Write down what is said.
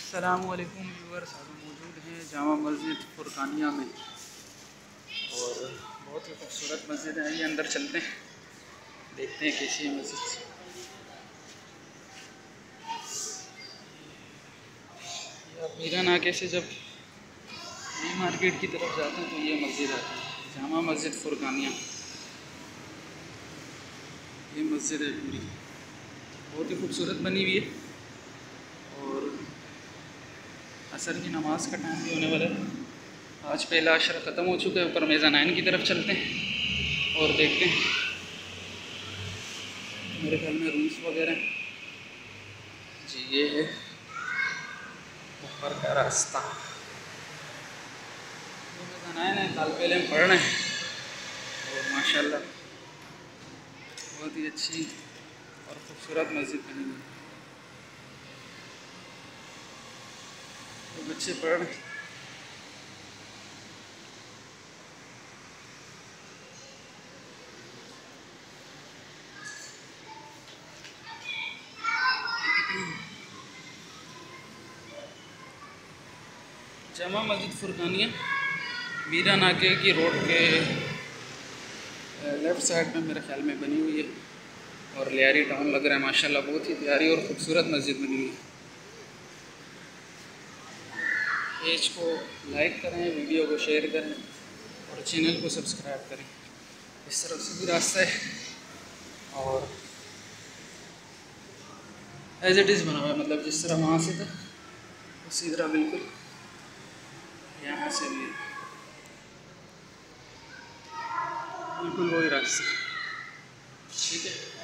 अस्सलामुअलैकुम व्यूअर्स, हम मौजूद हैं जामा मस्जिद फुरकानिया में और बहुत ही खूबसूरत मस्जिद है। आइए अंदर चलते हैं, देखते हैं कैसी है मस्जिद। आप मीरा नाके से जब नई मार्केट की तरफ जाते हैं तो ये मस्जिद आती है, जामा मस्जिद फुरकानिया। ये मस्जिद है पूरी, बहुत ही खूबसूरत बनी हुई है और असर की नमाज का टाइम भी होने वाला है। आज पहला अशरा ख़त्म हो चुका है। ऊपर मेज़ानाइन की तरफ चलते हैं और देखते हैं। मेरे ख्याल में रूम्स वगैरह जी, ये है ऊपर का रास्ता। ये मेज़ानाइन है, तालिब इल्म पढ़ रहे हैं और माशाल्लाह बहुत ही अच्छी और ख़ूबसूरत मस्जिद बनी हुई है। तो बच्चे पढ़ रहे हैं। जामा मस्जिद फुरकानिया मीरा नाके की रोड के लेफ़्ट साइड में मेरे ख्याल में बनी हुई है और लियारी टाउन लग रहा है। माशाल्लाह बहुत ही प्यारी और ख़ूबसूरत मस्जिद बनी हुई है। पेज को लाइक करें, वीडियो को शेयर करें और चैनल को सब्सक्राइब करें। इस तरफ से भी रास्ता है और एज़ इट इज़ बना हुआ है, मतलब जिस तरह वहाँ से था उसी तरह बिल्कुल यहाँ से भी बिल्कुल वही रास्ता। ठीक है।